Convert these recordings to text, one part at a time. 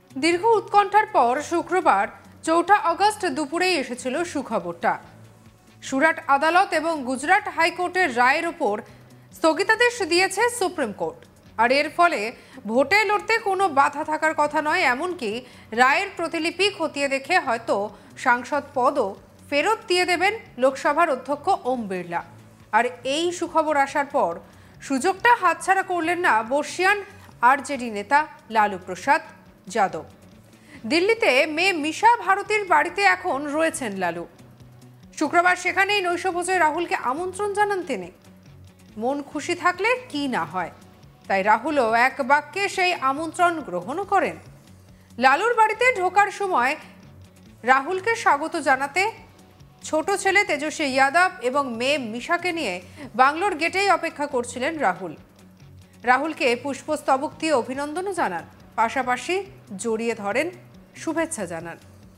দীর্ঘ উৎকণ্ঠার পর শুক্রবার ৪ আগস্ট দুপুরেই এসেছিল সুখবরটা। সুরাট আদালত এবং গুজরাট হাইকোর্টের রায়ের ওপর স্থগিতাদেশ দিয়েছে সুপ্রিম কোর্ট। আর এর ফলে ভোটে লড়তে কোনো বাধা থাকার কথা নয়, এমনকি রায়ের প্রতিলিপি খতিয়ে দেখে হয়তো সাংসদ পদও ফেরত দিয়ে দেবেন লোকসভার অধ্যক্ষ ওম বিড়লা। আর এই সুখবর আসার পর সুযোগটা হাতছাড়া করলেন না বর্ষিয়ান আরজেডি নেতা লালু প্রসাদ যাদব। দিল্লিতে মেয়ে মিশা ভারতীর বাড়িতে এখন রয়েছেন লালু। শুক্রবার সেখানেই নৈশভোজে রাহুলকে আমন্ত্রণ জানান তিনি। মন খুশি থাকলে কি না হয়, তাই রাহুলও এক বাক্যে সেই আমন্ত্রণ গ্রহণও করেন। লালুর বাড়িতে ঢোকার সময় রাহুলকে স্বাগত জানাতে ছোট ছেলে তেজস্বী ইয়াদব এবং মেয়ে মিশাকে নিয়ে বাংলোর গেটেই অপেক্ষা করছিলেন রাহুল। রাহুলকে পুষ্পস্তবক দিয়ে অভিনন্দনও জানান, পাশাপাশি জড়িয়ে ধরেন, শুভেচ্ছা জানান।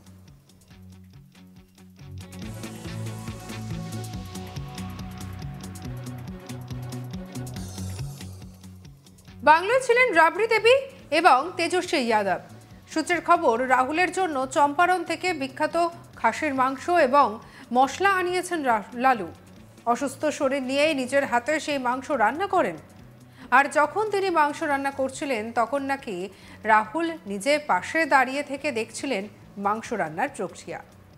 বাংলায় ছিলেন রাবড়ি দেবী এবং তেজস্বী ইয়াদব। সূত্রের খবর, রাহুলের জন্য চম্পারণ থেকে বিখ্যাত খাসির মাংস এবং মশলা আনিয়েছেন লালু। অসুস্থ শরীর নিয়েই নিজের হাতে সেই মাংস রান্না করেন। আর যখন তিনি মাংস রান্না করছিলেন তখন নাকি রাহুল নিজে পাশে দাঁড়িয়ে থেকে দেখছিলেন মাংস রান্নার প্রক্রিয়া।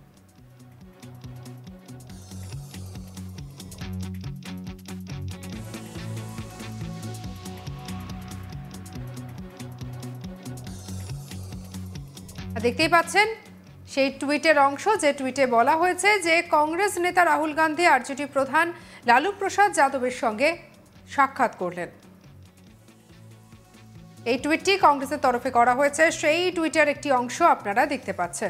দেখতেই পাচ্ছেন সেই টুইটের অংশ, যে টুইটে বলা হয়েছে যে কংগ্রেস নেতা রাহুল গান্ধী আরজেডি প্রধান লালু প্রসাদ যাদবের সঙ্গে সাক্ষাৎ করলেন। এই টুইটটি কংগ্রেসের তরফে করা হয়েছে, সেই টুইটের একটি অংশ আপনারা দেখতে পাচ্ছেন।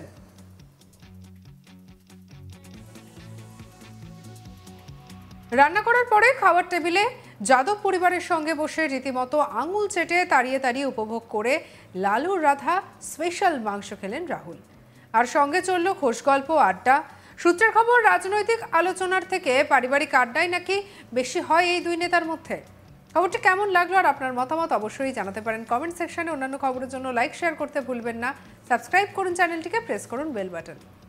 রান্না করার পরে খাবার টেবিলে যাদব পরিবারের সঙ্গে বসে রীতিমতো আঙুল চেটে তাড়িয়ে তাড়িয়ে উপভোগ করে লালুর রাধা স্পেশাল মাংস খেলেন রাহুল। আর সঙ্গে চলল খোশ গল্প, আড্ডা। সূত্রের খবর, রাজনৈতিক আলোচনার থেকে পারিবারিক আড্ডাই নাকি বেশি হয় এই দুই নেতার মধ্যে। খবরটি কেমন লাগলো আর আপনার মতামত অবশ্যই জানাতে পারেন কমেন্ট সেকশনে। অন্যান্য খবরের জন্য লাইক শেয়ার করতে ভুলবেন না। সাবস্ক্রাইব করুন চ্যানেলটিকে, প্রেস করুন বেল বাটন।